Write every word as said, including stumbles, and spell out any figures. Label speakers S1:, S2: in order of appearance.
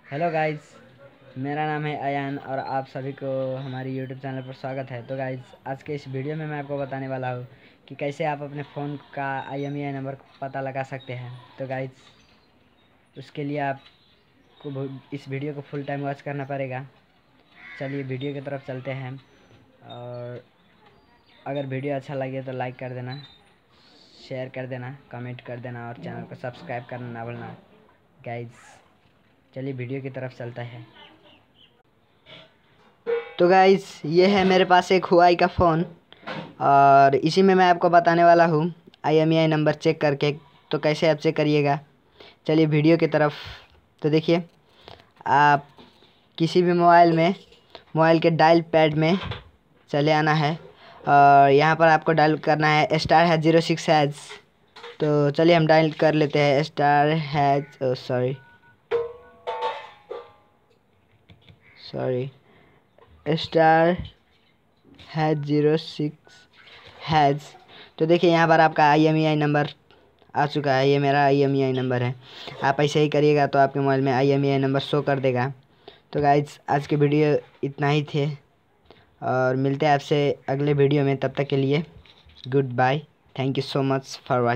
S1: Hello guys, मेरा नाम है अयान और आप सभी को हमारी यूट्यूब चैनल पर स्वागत है। तो गाइस, आज के इस वीडियो में मैं आपको बताने वाला हूँ कि कैसे आप अपने फ़ोन का आई एम ई आई नंबर पता लगा सकते हैं। तो गाइस, उसके लिए आपको भो- इस वीडियो को फुल टाइम वॉच करना पड़ेगा। चलिए वीडियो की तरफ चलते हैं। और अगर वीडियो अच्छा लगे तो लाइक कर देना, शेयर कर देना, कमेंट कर देना और चैनल को सब्सक्राइब करना ना भूलना। गाइस, चलिए वीडियो की तरफ चलता है। तो गाइस, ये है मेरे पास एक हुआई का फ़ोन और इसी में मैं आपको बताने वाला हूँ I M E I number check करके तो कैसे आप चेक करिएगा। चलिए वीडियो की तरफ। तो देखिए, आप किसी भी मोबाइल में मोबाइल के डायल पैड में चले आना है और यहाँ पर आपको डायल करना है star hash zero six hash. तो चलिए हम डायल कर लेते हैं star hash sorry sorry star hash zero six hash. तो देखिए, यहाँ पर आपका आई एम ई आई नंबर आ चुका है। ये मेरा आई एम ई आई नंबर है। आप ऐसे ही करिएगा तो आपके मोबाइल में I M E I number show कर देगा। तो गाइज, आज के वीडियो इतना ही थे और मिलते हैं आपसे अगले वीडियो में। तब तक के लिए good bye. Thank you so much for watching.